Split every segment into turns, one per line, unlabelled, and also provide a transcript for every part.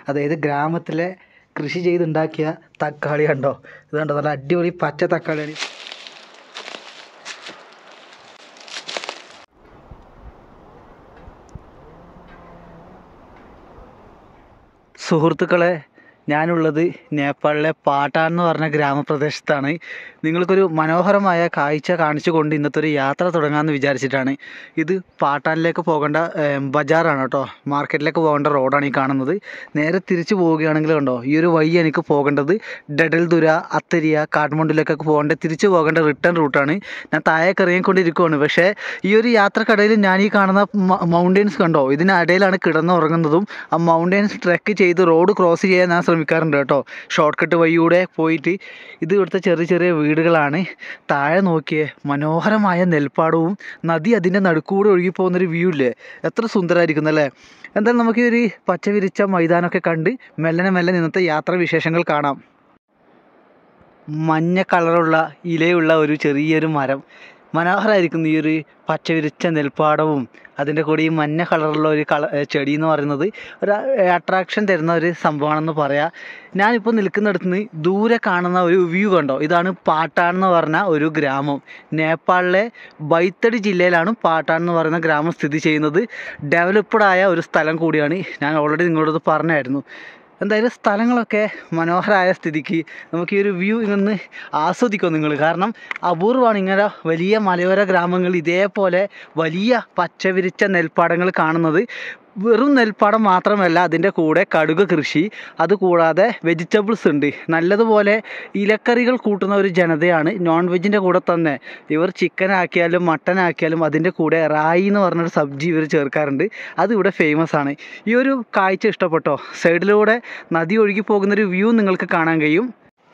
അതായത് ഗ്രാമത്തിലെ കൃഷി ചെയ്തുണ്ടാക്കിയ തക്കാളി കണ്ടോ. ഇത് കണ്ടോ, നല്ല അടിപൊളി പച്ച തക്കാളിയാണ്. സുഹൃത്തുക്കളെ, ഞാനുള്ളത് നേപ്പാളിലെ പാട്ടാൻ എന്ന് പറഞ്ഞ ഗ്രാമപ്രദേശത്താണ്. നിങ്ങൾക്കൊരു മനോഹരമായ കാഴ്ച കാണിച്ചു കൊണ്ട് ഇന്നത്തെ ഒരു യാത്ര തുടങ്ങാമെന്ന് വിചാരിച്ചിട്ടാണ്. ഇത് പാട്ടാനിലേക്ക് പോകേണ്ട ബജാറാണ് കേട്ടോ, മാർക്കറ്റിലേക്ക് പോകേണ്ട റോഡാണ് ഈ കാണുന്നത്. നേരെ തിരിച്ചു പോവുകയാണെങ്കിൽ കണ്ടോ, ഈ ഒരു വഴി എനിക്ക് പോകേണ്ടത് ഡഡൽദുര, അത്തരിയ, കാഠ്മണ്ഡുവിലേക്കൊക്കെ പോകേണ്ട തിരിച്ചു പോകേണ്ട റിട്ടേൺ റൂട്ടാണ്. ഞാൻ താഴേക്ക് ഇറങ്ങിക്കൊണ്ടിരിക്കുകയാണ്. പക്ഷേ ഈ ഒരു യാത്രക്കിടയിൽ ഞാൻ ഈ കാണുന്ന മൗണ്ടെയിൻസ് കണ്ടോ, ഇതിനിടയിലാണ് കിടന്നുറങ്ങുന്നതും. ആ മൗണ്ടെയിൻസ് ട്രെക്ക് ചെയ്ത് റോഡ് ക്രോസ് ചെയ്യാൻ ഞാൻ ശ്രമിക്കാറുണ്ട് കേട്ടോ, ഷോർട്ട് കട്ട് വഴിയൂടെ പോയിട്ട്. ഇത് ഇവിടുത്തെ ചെറിയ ചെറിയ വീടുകളാണ്. താഴെ നോക്കിയേ, മനോഹരമായ നെൽപ്പാടവും നദി അതിൻ്റെ നടുക്കൂടെ ഒഴുകിപ്പോകുന്നൊരു വ്യൂ ഇല്ലേ, എത്ര സുന്ദരമായിരിക്കുന്നു അല്ലേ. എന്തായാലും നമുക്ക് ഈ ഒരു പച്ച വിരിച്ച മൈതാനമൊക്കെ കണ്ട് മെല്ലെ ഇന്നത്തെ യാത്രാ വിശേഷങ്ങൾ കാണാം. മഞ്ഞ കളറുള്ള ഇലയുള്ള ഒരു ചെറിയൊരു മരം, മനോഹരമായിരിക്കുന്നു. ഈ ഒരു പച്ച വിരിച്ച നെൽപ്പാടവും അതിൻ്റെ കൂടെ ഈ മഞ്ഞ കളറുള്ള ഒരു ചെടി എന്ന് പറയുന്നത് ഒരു അട്രാക്ഷൻ തരുന്ന ഒരു സംഭവമാണെന്ന് പറയാം. ഞാനിപ്പോൾ നിൽക്കുന്നിടത്ത് നിന്ന് ദൂരെ കാണുന്ന ഒരു വ്യൂ കണ്ടോ, ഇതാണ് പാട്ടാൻ എന്ന് പറഞ്ഞ ഒരു ഗ്രാമം. നേപ്പാളിലെ ബൈത്തടി ജില്ലയിലാണ് പാട്ടാൻ എന്ന് പറയുന്ന ഗ്രാമം സ്ഥിതി ചെയ്യുന്നത്. ഡെവലപ്ഡായ ഒരു സ്ഥലം കൂടിയാണ്. ഞാൻ ഓൾറെഡി നിങ്ങളോട് പറഞ്ഞായിരുന്നു. എന്തായാലും സ്ഥലങ്ങളൊക്കെ മനോഹരമായ സ്ഥിതിക്ക് നമുക്ക് ഈ ഒരു വ്യൂ ഇങ്ങനെ ആസ്വദിക്കും നിങ്ങൾ. കാരണം അപൂർവമാണ് ഇങ്ങനെ വലിയ മലയോര ഗ്രാമങ്ങൾ ഇതേപോലെ വലിയ പച്ച വിരിച്ച നെൽപ്പാടങ്ങൾ കാണുന്നത്. വെറും നെൽപ്പാടം മാത്രമല്ല, അതിൻ്റെ കൂടെ കടുക് കൃഷി, അതുകൂടാതെ വെജിറ്റബിൾസ് ഉണ്ട്. നല്ലതുപോലെ ഇലക്കറികൾ കൂട്ടുന്ന ഒരു ജനതയാണ്. നോൺ വെജിൻ്റെ കൂടെ തന്നെ ഇവർ ചിക്കൻ ആക്കിയാലും മട്ടൻ ആക്കിയാലും അതിൻ്റെ കൂടെ റായി എന്ന് പറഞ്ഞൊരു സബ്ജി ഇവർ ചേർക്കാറുണ്ട്. അതിവിടെ ഫേമസ് ആണ്. ഈ ഒരു കാഴ്ച ഇഷ്ടപ്പെട്ടോ? സൈഡിലൂടെ നദി ഒഴുകി പോകുന്നൊരു വ്യൂ നിങ്ങൾക്ക് കാണാൻ കഴിയും.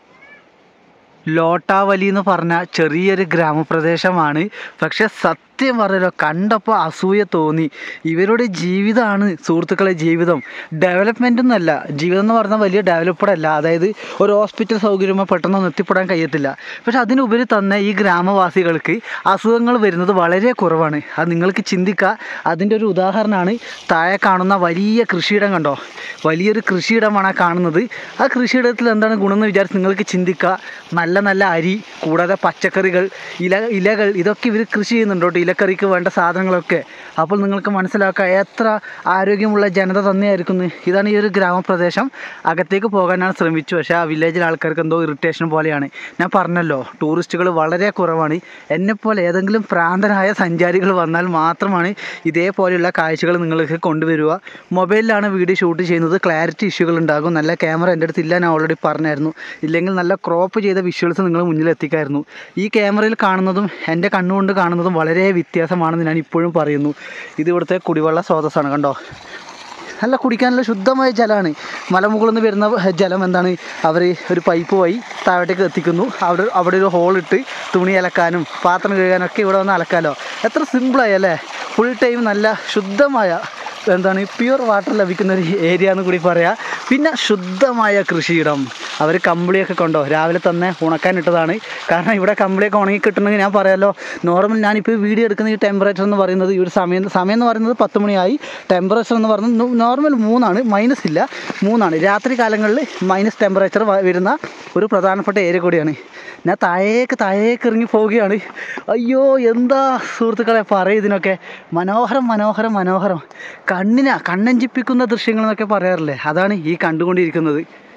ലോട്ടാവലി എന്ന് പറഞ്ഞ ചെറിയൊരു ഗ്രാമപ്രദേശമാണ്. പക്ഷെ സത്യം പറഞ്ഞല്ലോ, കണ്ടപ്പോൾ അസൂയ തോന്നി. ഇവരുടെ ജീവിതമാണ് സുഹൃത്തുക്കളെ ജീവിതം. ഡെവലപ്മെൻറ്റൊന്നുമല്ല, ജീവിതം എന്ന് പറഞ്ഞാൽ വലിയ ഡെവലപ്ഡ് അല്ല. അതായത് ഒരു ഹോസ്പിറ്റൽ സൗകര്യമോ പെട്ടെന്നൊന്നും എത്തിപ്പെടാൻ കഴിയത്തില്ല. പക്ഷെ അതിനുപരി തന്നെ ഈ ഗ്രാമവാസികൾക്ക് അസുഖങ്ങൾ വരുന്നത് വളരെ കുറവാണ്. അത് നിങ്ങൾക്ക് ചിന്തിക്കുക. അതിൻ്റെ ഒരു ഉദാഹരണമാണ് താഴെ കാണുന്ന വലിയ കൃഷിയിടം കണ്ടോ, വലിയൊരു കൃഷിയിടമാണ് ആ കാണുന്നത്. ആ കൃഷിയിടത്തിൽ എന്താണ് ഗുണമെന്ന് വിചാരിച്ച് നിങ്ങൾക്ക് ചിന്തിക്കുക. നല്ല അരി, കൂടാതെ പച്ചക്കറികൾ, ഇലകൾ, ഇതൊക്കെ ഇവർ കൃഷി ചെയ്യുന്നുണ്ടോ, ഇലക്കറിക്ക് വേണ്ട സാധനങ്ങളൊക്കെ. അപ്പോൾ നിങ്ങൾക്ക് മനസ്സിലാക്കുക എത്ര ആരോഗ്യമുള്ള ജനത തന്നെയായിരിക്കുന്നു. ഇതാണ് ഈ ഒരു ഗ്രാമപ്രദേശം. അകത്തേക്ക് പോകാൻ ഞാൻ ശ്രമിച്ചു, പക്ഷേ ആ വില്ലേജിലെ ആൾക്കാർക്ക് എന്തോ ഇറിറ്റേഷൻ പോലെയാണ്. ഞാൻ പറഞ്ഞല്ലോ, ടൂറിസ്റ്റുകൾ വളരെ കുറവാണ്. എന്നെപ്പോലെ ഏതെങ്കിലും പ്രാന്തനായ സഞ്ചാരികൾ വന്നാൽ മാത്രമാണ് ഇതേപോലെയുള്ള കാഴ്ചകൾ നിങ്ങൾക്ക് കൊണ്ടുവരിക. മൊബൈലിലാണ് വീഡിയോ ഷൂട്ട് ചെയ്യുന്നത്, ക്ലാരിറ്റി ഇഷ്യൂകൾ ഉണ്ടാകും. നല്ല ക്യാമറ എൻ്റെ അടുത്തില്ല, ഞാൻ ഓൾറെഡി പറഞ്ഞായിരുന്നു. ഇല്ലെങ്കിൽ നല്ല ക്രോപ്പ് ചെയ്ത വിഷ്വൽസ് നിങ്ങൾ മുന്നിൽ എത്തിക്കായിരുന്നു. ഈ ക്യാമറയിൽ കാണുന്നതും എൻ്റെ കണ്ണുകൊണ്ട് കാണുന്നതും വളരെ വ്യത്യാസമാണെന്ന് ഞാൻ ഇപ്പോഴും പറയുന്നു. ഇത് ഇവിടുത്തെ കുടിവെള്ള സ്രോതസ്സാണ് കണ്ടോ, നല്ല കുടിക്കാനുള്ള ശുദ്ധമായ ജലമാണ്. മലമുകളിൽ നിന്ന് വരുന്ന ജലം എന്താണ്, അവർ ഒരു പൈപ്പ് വഴി താഴോട്ടേക്ക് എത്തിക്കുന്നു. അവിടെ ഒരു ഹോളിട്ട് തുണി അലക്കാനും പാത്രം കഴുകാനൊക്കെ ഇവിടെ വന്ന് അലക്കാമല്ലോ. എത്ര സിമ്പിളായി അല്ലേ. ഫുൾ ടൈം നല്ല ശുദ്ധമായ പ്യുവർ വാട്ടർ ലഭിക്കുന്ന ഒരു ഏരിയ എന്ന് കൂടി പറയാം. പിന്നെ ശുദ്ധമായ കൃഷിയിടം. അവർ കമ്പിളിയൊക്കെ കൊണ്ടോ രാവിലെ തന്നെ ഉണക്കാനിട്ടതാണ്. കാരണം ഇവിടെ കമ്പിളിയൊക്കെ ഉണങ്ങി കിട്ടണമെങ്കിൽ ഞാൻ പറയാമല്ലോ, നോർമൽ ഞാനിപ്പോൾ വീഡിയോ എടുക്കുന്ന ഈ ടെമ്പറേച്ചർ എന്ന് പറയുന്നത് ഈ ഒരു സമയം എന്ന് പറയുന്നത് 10 മണിയായി. ടെമ്പറേച്ചർ എന്ന് പറയുന്നത് നോർമൽ 3 മൈനസ് ഇല്ല, 3. രാത്രി കാലങ്ങളിൽ മൈനസ് ടെമ്പറേച്ചർ വരുന്ന ഒരു പ്രധാനപ്പെട്ട ഏരിയ കൂടിയാണ്. ഞാൻ താഴേക്ക് ഇറങ്ങി പോവുകയാണ്. അയ്യോ, എന്താ സുഹൃത്തുക്കളെ പറയും ഇതിനൊക്കെ. മനോഹരം. കണ്ണഞ്ചിപ്പിക്കുന്ന ദൃശ്യങ്ങൾ എന്നൊക്കെ പറയാറില്ലേ, അതാണ് ഈ കണ്ടുകൊണ്ടിരിക്കുന്നത്.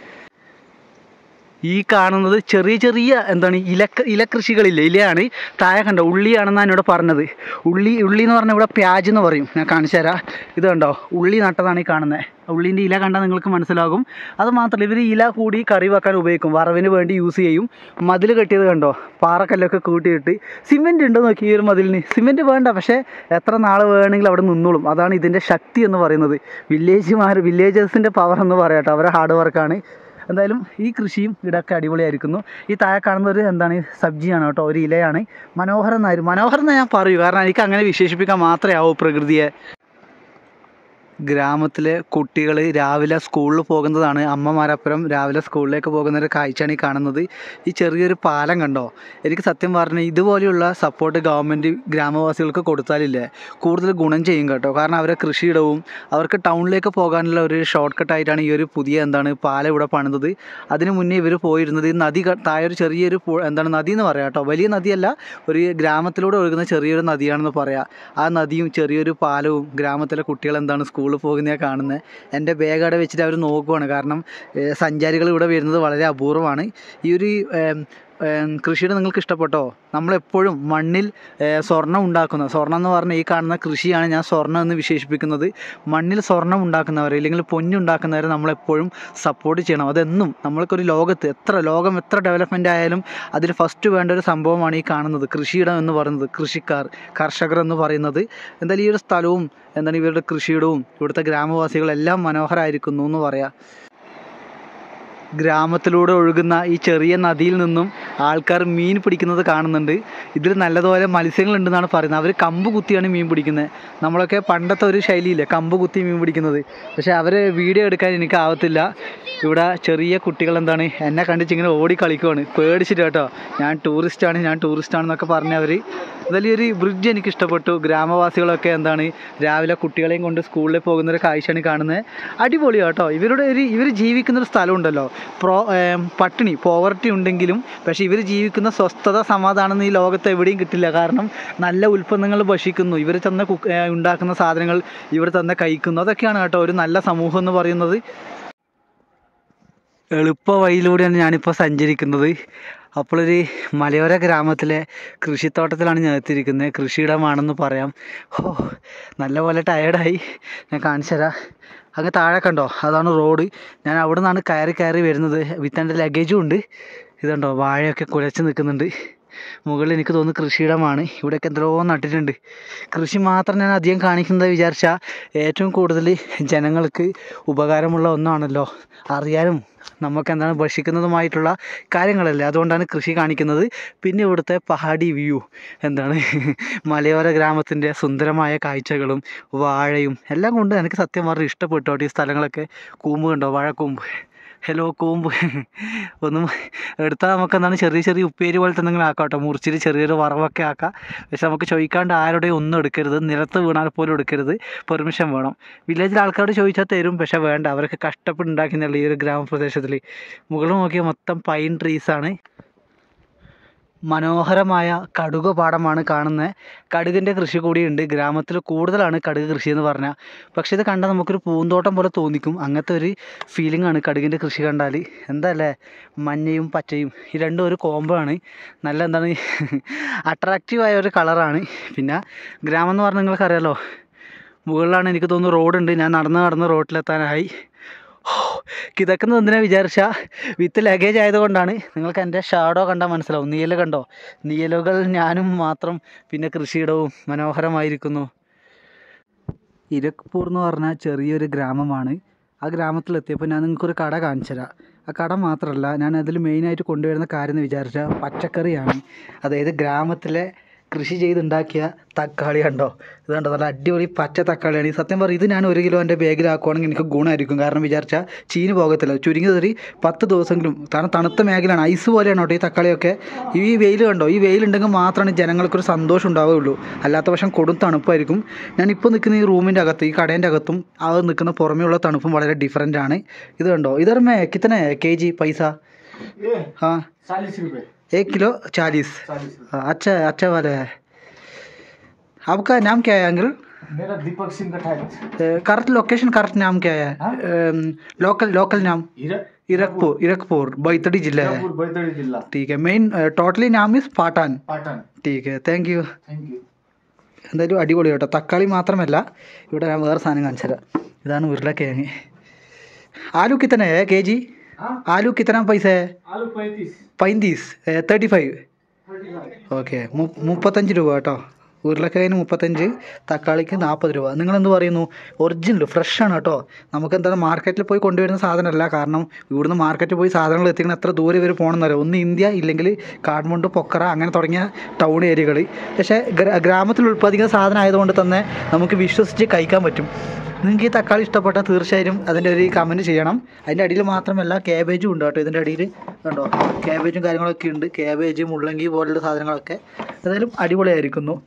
ഈ കാണുന്നത് ചെറിയ ഇലക്കൃഷികളില്ലേ, ഇലയാണ്. താഴെ കണ്ടോ, ഉള്ളിയാണെന്നാണ് എന്നോട് പറഞ്ഞത്. ഉള്ളി എന്ന് പറഞ്ഞാൽ ഇവിടെ പ്യാജ് എന്ന് പറയും. ഞാൻ കാണിച്ചു തരാം. ഇത് കണ്ടോ, ഉള്ളി നട്ടതാണ് ഈ കാണുന്നത്. ഉള്ളിൻ്റെ ഇല കണ്ടാൽ നിങ്ങൾക്ക് മനസ്സിലാകും. അത് മാത്രമല്ല, ഇവർ ഇല കൂടി കറി വെക്കാൻ ഉപയോഗിക്കും, വറവിന് വേണ്ടി യൂസ് ചെയ്യും. മതിൽ കെട്ടിയത് കണ്ടോ, പാറക്കല്ലൊക്കെ കൂട്ടിയിട്ട്. സിമെൻറ്റ് ഉണ്ടോ നോക്കി ഈ ഒരു മതിലിന്. സിമെൻറ്റ് വേണ്ട, പക്ഷേ എത്ര നാൾ വേണമെങ്കിലും അവിടെ നിന്നോളും. അതാണ് ഇതിൻ്റെ ശക്തി എന്ന് പറയുന്നത്. വില്ലേജേഴ്സിൻ്റെ പവർ എന്ന് പറയാം കേട്ടോ, അവരെ ഹാർഡ് വർക്കാണ്. എന്തായാലും ഈ കൃഷിയും ഇവിടെയൊക്കെ അടിപൊളിയായിരിക്കുന്നു. ഈ താഴെ കാണുന്നത് സബ്ജിയാണ് കേട്ടോ, ഒരു ഇലയാണ്. മനോഹരം എന്ന് ഞാൻ പറയൂ, കാരണം എനിക്ക് അങ്ങനെ വിശേഷിപ്പിക്കാൻ മാത്രമേ ആവൂ പ്രകൃതിയെ. ഗ്രാമത്തിലെ കുട്ടികൾ രാവിലെ സ്കൂളിൽ പോകുന്നതാണ്. അമ്മമാരപ്പുറം രാവിലെ സ്കൂളിലേക്ക് പോകുന്ന ഒരു കാഴ്ചയാണ് ഈ കാണുന്നത്. ഈ ചെറിയൊരു പാലം കണ്ടോ? എനിക്ക് സത്യം പറഞ്ഞാൽ ഇതുപോലെയുള്ള സപ്പോർട്ട് ഗവൺമെൻറ് ഗ്രാമവാസികൾക്ക് കൊടുത്താലില്ലേ കൂടുതൽ ഗുണം ചെയ്യും കേട്ടോ. കാരണം അവരെ കൃഷിയിടവും അവർക്ക് ടൗണിലേക്ക് പോകാനുള്ള ഒരു ഷോർട്ട് കട്ടായിട്ടാണ് ഈ ഒരു പുതിയ പാലം ഇവിടെ പണിതത്. അതിന് മുന്നേ ഇവർ പോയിരുന്നത് ഈ നദി താഴെ ഒരു ചെറിയൊരു നദി എന്ന് പറയാം കേട്ടോ. വലിയ നദിയല്ല, ഒരു ഗ്രാമത്തിലൂടെ ഒഴുകുന്ന ചെറിയൊരു നദിയാണെന്ന് പറയാം. ആ നദിയും ചെറിയൊരു പാലവും ഗ്രാമത്തിലെ കുട്ടികൾ സ്കൂളിൽ പോകുന്നതാണ് കാണുന്നത്. എൻ്റെ ബാഗ് അവിടെ വെച്ചിട്ട് അവർ നോക്കുവാണ്. കാരണം സഞ്ചാരികൾ ഇവിടെ വരുന്നത് വളരെ അപൂർവമാണ്. ഈ ഒരു കൃഷിയുടെ നിങ്ങൾക്ക് ഇഷ്ടപ്പെട്ടോ? നമ്മളെപ്പോഴും മണ്ണിൽ സ്വർണ്ണം എന്ന് പറഞ്ഞാൽ ഈ കാണുന്ന കൃഷിയാണ് ഞാൻ സ്വർണ്ണം എന്ന് വിശേഷിപ്പിക്കുന്നത്. മണ്ണിൽ സ്വർണ്ണം ഉണ്ടാക്കുന്നവരെ അല്ലെങ്കിൽ പൊന്നുണ്ടാക്കുന്നവരെ നമ്മളെപ്പോഴും സപ്പോർട്ട് ചെയ്യണം. അതെന്നും നമ്മൾക്കൊരു ലോകം എത്ര ഡെവലപ്മെൻ്റ് ആയാലും അതിൽ ഫസ്റ്റ് വേണ്ട ഒരു സംഭവമാണ് ഈ കാണുന്നത് കൃഷിയിടം എന്ന് പറയുന്നത്. കർഷകർ എന്ന് പറയുന്നത്. എന്തായാലും ഈ ഒരു സ്ഥലവും ഇവരുടെ കൃഷിയിടവും ഇവിടുത്തെ ഗ്രാമവാസികളെല്ലാം മനോഹരമായിരിക്കുന്നു എന്ന് പറയാം. ഗ്രാമത്തിലൂടെ ഒഴുകുന്ന ഈ ചെറിയ നദിയിൽ നിന്നും ആൾക്കാർ മീൻ പിടിക്കുന്നത് കാണുന്നുണ്ട്. ഇതിൽ നല്ലതുപോലെ മത്സ്യങ്ങളുണ്ടെന്നാണ് പറയുന്നത്. അവർ കമ്പ് കുത്തിയാണ് മീൻ പിടിക്കുന്നത്. നമ്മളൊക്കെ പണ്ടത്തെ ഒരു ശൈലിയില്ലേ കമ്പ് കുത്തി മീൻ പിടിക്കുന്നത്. പക്ഷേ അവരെ വീഡിയോ എടുക്കാൻ എനിക്കാവത്തില്ല. ഇവിടെ ചെറിയ കുട്ടികൾ എന്നെ കണ്ടിട്ട് ഇങ്ങനെ ഓടി കളിക്കുവാണ് പേടിച്ചിട്ട് കേട്ടോ. ഞാൻ ടൂറിസ്റ്റാണെന്നൊക്കെ പറഞ്ഞവർ. എന്തായാലും ഒരു ബ്രിഡ്ജ് എനിക്ക് ഇഷ്ടപ്പെട്ടു. ഗ്രാമവാസികളൊക്കെ രാവിലെ കുട്ടികളെയും കൊണ്ട് സ്കൂളിൽ പോകുന്നൊരു കാഴ്ചയാണ് കാണുന്നത്. അടിപൊളിയാണ് കേട്ടോ. ഇവർ ജീവിക്കുന്നൊരു സ്ഥലമുണ്ടല്ലോ. പോവർട്ടി ഉണ്ടെങ്കിലും പക്ഷേ ഇവർ ജീവിക്കുന്ന സ്വസ്ഥത സമാധാനം ഈ ലോകത്ത് എവിടെയും കിട്ടില്ല. കാരണം നല്ല ഉൽപ്പന്നങ്ങൾ ഭക്ഷിക്കുന്നു, ഇവർ തന്നെ ഉണ്ടാക്കുന്ന സാധനങ്ങൾ ഇവർ തന്നെ കഴിക്കുന്നു. അതൊക്കെയാണ് കേട്ടോ ഒരു നല്ല സമൂഹം എന്ന് പറയുന്നത്. എളുപ്പ വഴിയിലൂടെയാണ് ഞാനിപ്പോൾ സഞ്ചരിക്കുന്നത്. അപ്പോഴൊരു മലയോര ഗ്രാമത്തിലെ കൃഷിത്തോട്ടത്തിലാണ് ഞാൻ എത്തിയിരിക്കുന്നത്. കൃഷിയിടമാണെന്ന് പറയാം. നല്ലപോലെ ടയേർഡായി. ഞാൻ കാണിച്ചു തരാം. അങ്ങ് താഴെ കണ്ടോ, അതാണ് റോഡ്. ഞാൻ അവിടെ നിന്നാണ് കയറി വരുന്നത്. വിത്ത് എൻ്റെ ലഗേജും ഉണ്ട്. ഇതുണ്ടോ, വാഴയൊക്കെ കുലച്ച് നിൽക്കുന്നുണ്ട്. മുകളിൽ എനിക്ക് തോന്നുന്നു കൃഷിയിടമാണ്. ഇവിടെയൊക്കെ എന്തോ നട്ടിട്ടുണ്ട്. കൃഷി മാത്രം ഞാൻ അധികം കാണിക്കുന്നത് വിചാരിച്ചാൽ ഏറ്റവും കൂടുതൽ ജനങ്ങൾക്ക് ഉപകാരമുള്ള ഒന്നാണല്ലോ. അറിയാനും നമുക്ക് ഭക്ഷിക്കുന്നതുമായിട്ടുള്ള കാര്യങ്ങളല്ലേ, അതുകൊണ്ടാണ് കൃഷി കാണിക്കുന്നത്. പിന്നെ ഇവിടുത്തെ പഹാടി വ്യൂ മലയോര ഗ്രാമത്തിൻ്റെ സുന്ദരമായ കാഴ്ചകളും വാഴയും എല്ലാം കൊണ്ട് എനിക്ക് സത്യം പറഞ്ഞാൽ ഇഷ്ടപ്പെട്ടു ഈ സ്ഥലങ്ങളൊക്കെ. കൂമ്പ് കണ്ടോ, വാഴക്കൂമ്പ്. ഹലോ കൂമ്പ്. ഒന്നും എടുത്താൽ നമുക്ക് ചെറിയ ഉപ്പേരി പോലത്തെ എന്തെങ്കിലും ആക്കാം കേട്ടോ. മുറിച്ചിട്ട് ചെറിയൊരു വറവൊക്കെ ആക്കാം. പക്ഷെ നമുക്ക് ചോദിക്കാണ്ട് ആരുടെയും ഒന്നും എടുക്കരുത്. നിലത്ത് വീണാൽ പോലും എടുക്കരുത്. പെർമിഷൻ വേണം. വില്ലേജിൽ ആൾക്കാരോട് ചോദിച്ചാൽ തരും, പക്ഷെ വേണ്ട. അവർക്ക് കഷ്ടപ്പെട്ടുണ്ടാക്കുന്നുള്ള ഈ ഒരു ഗ്രാമപ്രദേശത്തിൽ. മുകളിൽ നോക്കിയാൽ മൊത്തം പൈൻ ട്രീസാണ്. മനോഹരമായ കടുക് പാടമാണ് കാണുന്നത്. കടുകിൻ്റെ കൃഷി കൂടിയുണ്ട്. ഗ്രാമത്തിൽ കൂടുതലാണ് കടുക് കൃഷി എന്ന് പറഞ്ഞാൽ. പക്ഷേ ഇത് കണ്ടാൽ നമുക്കൊരു പൂന്തോട്ടം പോലെ തോന്നിക്കും. അങ്ങനത്തെ ഒരു ഫീലിംഗ് ആണ് കടുകിൻ്റെ കൃഷി കണ്ടാൽ. എന്താല്ലേ, മഞ്ഞയും പച്ചയും ഈ രണ്ടും ഒരു കോംബോ ആണ്. നല്ല അട്രാക്റ്റീവായ ഒരു കളറാണ്. പിന്നെ ഗ്രാമം എന്ന് പറഞ്ഞാൽ നിങ്ങൾക്കറിയാലോ, മുകളിലാണ് എനിക്ക് തോന്നുന്നു റോഡുണ്ട്. ഞാൻ നടന്ന് റോഡിലെത്താനായി. കിതക്കുന്നത് എന്തിനാ വിചാരിച്ചാൽ വിത്ത് ലഗേജ് ആയതുകൊണ്ടാണ്. നിങ്ങൾക്ക് എൻ്റെ ഷാഡോ കണ്ടാൽ മനസ്സിലാവും. കണ്ടോ, നീയലുകൾ ഞാനും മാത്രം. പിന്നെ കൃഷിയിടവും മനോഹരമായിരിക്കുന്നു. ഇരക്പൂർ എന്ന് പറഞ്ഞാൽ ചെറിയൊരു ഗ്രാമമാണ്. ആ ഗ്രാമത്തിലെത്തിയപ്പോൾ ഞാൻ നിങ്ങൾക്കൊരു കട കാണിച്ചു തരാം. ആ കട മാത്രമല്ല, ഞാൻ അതിൽ മെയിനായിട്ട് കൊണ്ടുവരുന്ന കാര്യം എന്ന് വിചാരിച്ചാൽ പച്ചക്കറിയാണ്. അതായത് ഗ്രാമത്തിലെ കൃഷി ചെയ്തുണ്ടാക്കിയ തക്കാളി കണ്ടോ. ഇത് കണ്ടോ, നല്ല അടിപൊളി പച്ച തക്കാളിയാണ്. ഈ സത്യം പറഞ്ഞാൽ ഇത് ഞാൻ 1 കിലോ എൻ്റെ ബാഗിലാക്കുവാണെങ്കിൽ എനിക്ക് ഗുണമായിരിക്കും. കാരണം വിചാരിച്ചാൽ ചീന് പോകത്തില്ല. ചുരുങ്ങിയത് ഒരു 10 ദിവസമെങ്കിലും. കാരണം തണുത്ത മേഖലയാണ്, ഐസ് പോലെയാണ് കേട്ടോ ഈ തക്കാളിയൊക്കെ. ഈ വെയിൽ കണ്ടോ, ഈ വെയിലുണ്ടെങ്കിൽ മാത്രമാണ് ജനങ്ങൾക്കൊരു സന്തോഷം ഉണ്ടാവുകയുള്ളൂ. അല്ലാത്ത പക്ഷം കൊടും തണുപ്പായിരിക്കും. ഞാനിപ്പോൾ നിൽക്കുന്ന ഈ റൂമിൻ്റെ അകത്ത്, ഈ കടേൻ്റെ അകത്തും അത് നിൽക്കുന്ന പുറമേയുള്ള തണുപ്പും വളരെ ഡിഫറൻ്റ് ആണ്. ഇത് കണ്ടോ, ഇതർ മേ കിത്തനെ kg പൈസ? हाँ
40 रुपये
1 किलो 40। अच्छा वाला है। आपका नाम क्या है अंकल?
मेरा Deepak Singh Kathari.
Correct location, correct नाम क्या है? लोकल नाम इरकपुर बैतडी जिला है।
बैतडी जिला।
ठीक है। मेन टोटली नाम इस पाटन। ठीक है, താങ്ക് യു. എന്തായാലും അടിപൊളി കേട്ടോ. തക്കാളി മാത്രമല്ല, ഇവിടെ ഞാൻ വേറെ സാധനം കാണിച്ചു തരാം. ഇതാണ് ഉരുളക്കിഴങ്ങ്. आलू कितने है kg? आलू कितना पैसा है?
आलू
35 35 ഓക്കെ. 35 രൂപ കേട്ടോ. ഉരുളക്കിഴങ്ങിന് 35, തക്കാളിക്ക് 40 രൂപ. നിങ്ങളെന്ത് പറയുന്നു? ഒറിജിനൽ ഫ്രഷാണ് കേട്ടോ. നമുക്ക് മാർക്കറ്റിൽ പോയി കൊണ്ടുവരുന്ന സാധനമല്ല. കാരണം ഇവിടുന്ന് മാർക്കറ്റിൽ പോയി സാധനങ്ങൾ എത്തിക്കണം എത്ര ദൂരെ ഇവർ പോകണമെന്നറിയാം. ഒന്ന് ഇന്ത്യ, ഇല്ലെങ്കിൽ കാഠ്മണ്ഡു, പൊക്കറ അങ്ങനെ തുടങ്ങിയ ടൗൺ ഏരിയകൾ. പക്ഷേ ഗ്രാമത്തിൽ ഉൽപ്പാദിക്കുന്ന സാധനം ആയതുകൊണ്ട് തന്നെ നമുക്ക് വിശ്വസിച്ച് കഴിക്കാൻ പറ്റും. നിങ്ങൾക്ക് ഈ തക്കാളി ഇഷ്ടപ്പെട്ടാൽ തീർച്ചയായും അതിൻ്റെ ഒരു കമൻറ്റ് ചെയ്യണം. അതിൻ്റെ അടിയിൽ മാത്രമല്ല ക്യാബേജും ഉണ്ട് കേട്ടോ. ഇതിൻ്റെ അടിയിൽ കണ്ടോ ക്യാബേജും കാര്യങ്ങളൊക്കെ ഉണ്ട്. ക്യാബേജ്, മുള്ളങ്കി പോലുള്ള സാധനങ്ങളൊക്കെ ഏതായാലും അടിപൊളിയായിരിക്കുന്നു.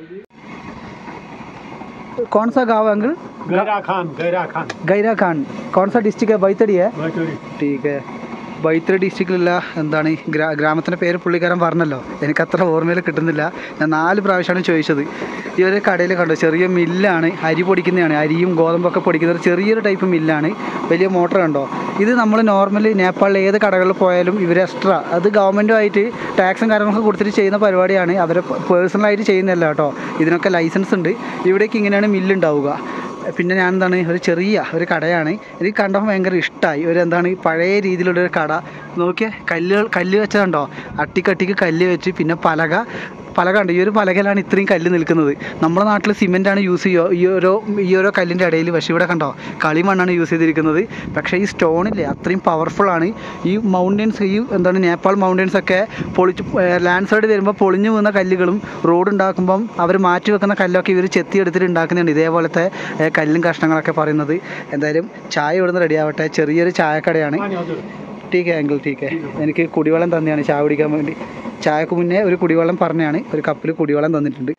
कौन सा गाँव है अंकल? गैरा खान. कौन सा डिस्ट्रिक्ट है? बैतडी है. ठीक है. ബൈത്തറി ഡിസ്ട്രിക്റ്റിലുള്ള എന്താണ് ഗ്രാമത്തിൻ്റെ പേര് പുള്ളിക്കാരൻ പറഞ്ഞല്ലോ, എനിക്കത്ര ഓർമ്മയിൽ കിട്ടുന്നില്ല. ഞാൻ 4 പ്രാവശ്യമാണ് ചോദിച്ചത്. ഈ ഒരു കടയിൽ കണ്ടോ ചെറിയ മില്ലാണ്, അരി പൊടിക്കുന്നതാണ്. അരിയും ഗോതമ്പൊക്കെ പൊടിക്കുന്ന ഒരു ചെറിയൊരു ടൈപ്പ് മില്ലാണ്. വലിയ മോട്ടർ കണ്ടോ. ഇത് നമ്മൾ നോർമലി നേപ്പാളിൽ ഏത് കടകളിൽ പോയാലും ഇവർ എക്സ്ട്രാ അത് ഗവൺമെൻറ്റുമായിട്ട് ടാക്സും കാര്യങ്ങളൊക്കെ കൊടുത്തിട്ട് ചെയ്യുന്ന പരിപാടിയാണ്. അവരെ പേഴ്സണലായിട്ട് ചെയ്യുന്നതല്ല കേട്ടോ. ഇതിനൊക്കെ ലൈസൻസ് ഉണ്ട്. ഇവിടേക്ക് ഇങ്ങനെയാണ് മില്ലുണ്ടാവുക. പിന്നെ ഞാൻ എന്താണ് ഒരു ചെറിയ ഒരു കടയാണ്. എനിക്ക് കണ്ടപ്പോൾ ഭയങ്കര ഇഷ്ടമായി. ഒരു എന്താണ് പഴയ രീതിയിലുള്ളൊരു കട. നോക്കിയാൽ കല്ല് വെച്ചതുണ്ടോ, അട്ടിക്കട്ടിക്ക് കല്ല് വെച്ച്, പിന്നെ പലക ഉണ്ട്. ഈ ഒരു പലകയിലാണ് ഇത്രയും കല്ല് നിൽക്കുന്നത്. നമ്മുടെ നാട്ടിൽ സിമെൻറ്റാണ് യൂസ് ചെയ്യുക ഈ ഓരോ കല്ലിൻ്റെ ഇടയിൽ. പക്ഷേ ഇവിടെ കണ്ടോ കളിമണ്ണാണ് യൂസ് ചെയ്തിരിക്കുന്നത്. പക്ഷേ ഈ സ്റ്റോണില്ലേ അത്രയും പവർഫുള്ളാണ്. ഈ മൗണ്ടൻസ്, ഈ എന്താണ് നേപ്പാൾ മൗണ്ടൻസൊക്കെ പൊളിച്ച് ലാൻഡ് സ്ലൈഡ് വരുമ്പോൾ പൊളിഞ്ഞു വീഴുന്ന കല്ലുകളും റോഡ് ഉണ്ടാക്കുമ്പം അവർ മാറ്റി വെക്കുന്ന കല്ലൊക്കെ ഇവർ ചെത്തിയെടുത്തിട്ട് ഉണ്ടാക്കുന്നുണ്ട്. ഇതേപോലത്തെ കല്ലും കഷ്ണങ്ങളൊക്കെ പറയുന്നത്. എന്തായാലും ചായ ഇവിടുന്ന് റെഡിയാവട്ടെ. ചെറിയൊരു ചായക്കടയാണ്. ടീക്കേ അങ്കിൾ ടീക്കേ. എനിക്ക് കുടിവെള്ളം തന്നെയാണ് ചായ കുടിക്കാൻ വേണ്ടി. ചായക്ക് മുന്നേ ഒരു കുടിവെള്ളം പറഞ്ഞാണ്, ഒരു കപ്പിൽ കുടിവെള്ളം തന്നിട്ടുണ്ട്.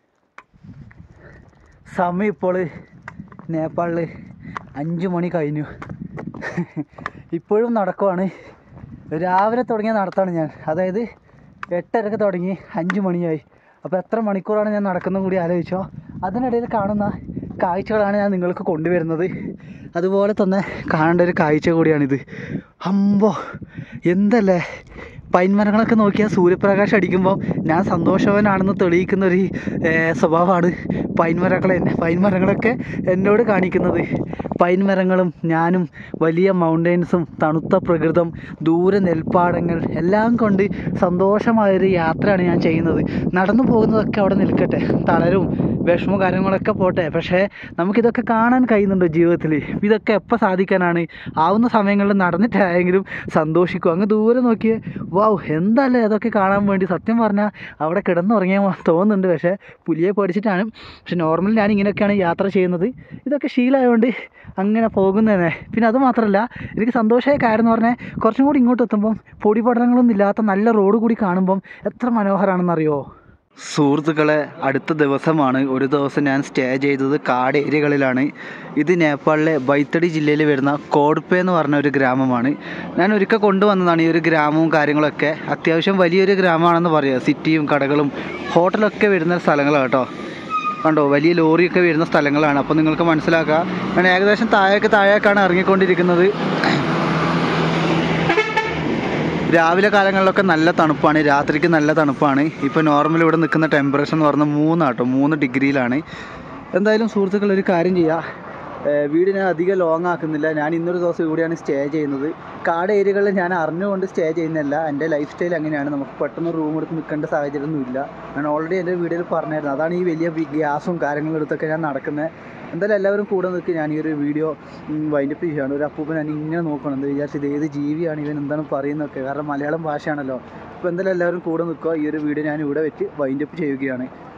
സമയം ഇപ്പോൾ നേപ്പാളിൽ 5 മണി കഴിഞ്ഞു. ഇപ്പോഴും നടക്കുവാണ്. രാവിലെ തുടങ്ങിയ നടത്താണ് ഞാൻ. അതായത് 8:30 തുടങ്ങി 5 മണിയായി. അപ്പോൾ എത്ര മണിക്കൂറാണ് ഞാൻ നടക്കുന്നത് കൂടി ആലോചിച്ചോ. അതിനിടയിൽ കാണുന്ന കാഴ്ചകളാണ് ഞാൻ നിങ്ങൾക്ക് കൊണ്ടുവരുന്നത്. അതുപോലെ തന്നെ കാണേണ്ട ഒരു കാഴ്ച കൂടിയാണിത്. അമ്പോ എന്തല്ലേ, പൈൻ മരങ്ങളൊക്കെ നോക്കിയാൽ സൂര്യപ്രകാശം അടിക്കുമ്പോൾ ഞാൻ സന്തോഷവാനാണെന്ന് തെളിയിക്കുന്ന ഒരു സ്വഭാവമാണ് പൈൻ മരങ്ങളൊക്കെ എന്നോട് കാണിക്കുന്നത്. പൈൻ മരങ്ങളും ഞാനും വലിയ മൗണ്ടെയ്ൻസും തണുത്ത പ്രകൃതം, ദൂരെ നെൽപ്പാടങ്ങൾ എല്ലാം കൊണ്ട് സന്തോഷമായൊരു യാത്രയാണ് ഞാൻ ചെയ്യുന്നത്. നടന്നു പോകുന്നതൊക്കെ അവിടെ നിൽക്കട്ടെ, തളരും വിഷമവും കാര്യങ്ങളൊക്കെ പോട്ടെ. പക്ഷേ നമുക്കിതൊക്കെ കാണാൻ കഴിയുന്നുണ്ടോ ജീവിതത്തിൽ? ഇതൊക്കെ എപ്പോൾ സാധിക്കാനാണ്? ആവുന്ന സമയങ്ങളിൽ നടന്നിട്ടായെങ്കിലും സന്തോഷിക്കും. അങ്ങ് ദൂരെ നോക്കിയേ, വാവ് എന്തല്ലേ അതൊക്കെ കാണാൻ വേണ്ടി. സത്യം പറഞ്ഞാൽ അവിടെ കിടന്നുറങ്ങിയാൽ തോന്നുന്നുണ്ട്. പക്ഷേ പുലിയെ പേടിച്ചിട്ടാണ്. പക്ഷെ നോർമലി ഞാൻ ഇങ്ങനെയൊക്കെയാണ് യാത്ര ചെയ്യുന്നത്. ഇതൊക്കെ ശീലമായതുകൊണ്ട് അങ്ങനെ പോകുന്നതന്നെ. പിന്നെ അതുമാത്രമല്ല, എനിക്ക് സന്തോഷമായ കാര്യം എന്ന് പറഞ്ഞാൽ കുറച്ചും കൂടി ഇങ്ങോട്ട് എത്തുമ്പം പൊടിപടലങ്ങളൊന്നും ഇല്ലാത്ത നല്ല റോഡ് കൂടി കാണുമ്പം എത്ര മനോഹരമാണെന്നറിയോ. സുഹൃത്തുക്കളെ, അടുത്ത ദിവസമാണ്. ഒരു ദിവസം ഞാൻ സ്റ്റേ ചെയ്തത് കാട് ഏരിയകളിലാണ്. ഇത് നേപ്പാളിലെ ബൈത്തടി ജില്ലയിൽ വരുന്ന കോഡ്പേ എന്ന് പറഞ്ഞ ഒരു ഗ്രാമമാണ്. ഞാൻ ഒരിക്കൽ കൊണ്ടുവന്നതാണ് ഈ ഒരു ഗ്രാമവും കാര്യങ്ങളൊക്കെ. അത്യാവശ്യം വലിയൊരു ഗ്രാമമാണെന്ന് പറയാം. സിറ്റിയും കടകളും ഹോട്ടലൊക്കെ വരുന്ന സ്ഥലങ്ങളാണ് കേട്ടോ. കണ്ടോ വലിയ ലോറിയൊക്കെ വരുന്ന സ്ഥലങ്ങളാണ്. അപ്പോൾ നിങ്ങൾക്ക് മനസ്സിലാക്കാം. ഞാൻ ഏകദേശം താഴേക്കാണ് ഇറങ്ങിക്കൊണ്ടിരിക്കുന്നത്. രാവിലെ കാലങ്ങളിലൊക്കെ നല്ല തണുപ്പാണ്, രാത്രിക്ക് നല്ല തണുപ്പാണ്. ഇപ്പോൾ നോർമൽ ഇവിടെ നിൽക്കുന്ന ടെമ്പറേച്ചർ എന്ന് പറഞ്ഞാൽ 3 ഡിഗ്രിയിലാണ്. എന്തായാലും സുഹൃത്തുക്കൾ ഒരു കാര്യം ചെയ്യുക, വീട് ഞാൻ അധികം ലോങ് ആക്കുന്നില്ല. ഞാൻ ഇന്നൊരു ദിവസം ഇവിടെയാണ് സ്റ്റേ ചെയ്യുന്നത്. കാട് ഏരിയകളിൽ ഞാൻ അറിഞ്ഞുകൊണ്ട് സ്റ്റേ ചെയ്യുന്നില്ല. എൻ്റെ ലൈഫ് സ്റ്റൈൽ അങ്ങനെയാണ്. നമുക്ക് പെട്ടെന്ന് റൂം എടുത്ത് നിൽക്കേണ്ട സാഹചര്യമൊന്നുമില്ല. ഞാൻ ഓൾറെഡി എൻ്റെ വീഡിയോയിൽ പറഞ്ഞായിരുന്നു. അതാണ് ഈ വലിയ ഗ്യാസും കാര്യങ്ങളും എടുത്തൊക്കെ ഞാൻ നടക്കുന്നത്. എന്തായാലും എല്ലാവരും കൂടെ നിൽക്കുക. ഞാൻ ഈ ഒരു വീഡിയോ വൈൻഡപ്പ് ചെയ്യുകയാണ്. ഒരു അപ്പൂപ്പൻ ഞാൻ ഇങ്ങനെ നോക്കണം, എന്താ വിചാരിച്ച് ഇത് ഏത് ജീവിയാണ്, ഇവൻ എന്താണ് പറയുന്നതൊക്കെ. കാരണം മലയാളം ഭാഷയാണല്ലോ. അപ്പോൾ എന്തായാലും എല്ലാവരും കൂടെ നിൽക്കുക. ഈ ഒരു വീഡിയോ ഞാൻ ഇവിടെ വെച്ച് വൈൻഡപ്പ് ചെയ്യുകയാണ്.